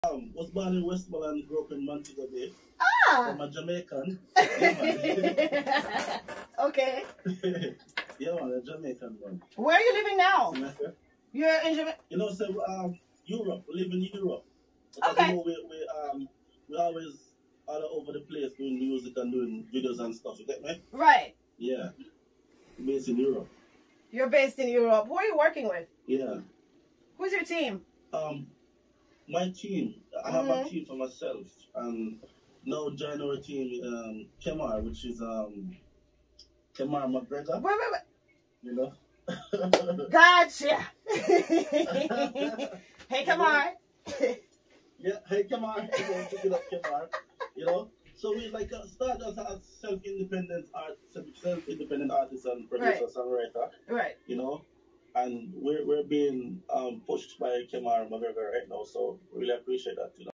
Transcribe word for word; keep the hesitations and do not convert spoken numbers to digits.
Um, was born in Westmoreland, grew up in Montego Bay. Ah! I'm a Jamaican. Yeah, Okay. yeah, man, a Jamaican one. Where are you living now? Jamaica. You're in Jamaica? You know, so um, Europe. We live in Europe. Because, Okay. you know, we, we, um, we always all over the place doing music and doing videos and stuff. You get me? Right. Yeah. Based in Europe. You're based in Europe. Who are you working with? Yeah. Who's your team? Um, my team. I have Mm-hmm. a team for myself, and now join our team, um, Kemar, which is um, Kemar McGregor. Wait, wait, wait. You know. Gotcha. Hey, Kamar. Yeah, hey, Kemar. Pick it up, Kemar. You know. So we like uh, start as a self-independent art, self-independent artist and producer, Right. songwriter. Right. You know, and we're we're being um, pushed by Kemar McGregor right now. So really appreciate that. You know.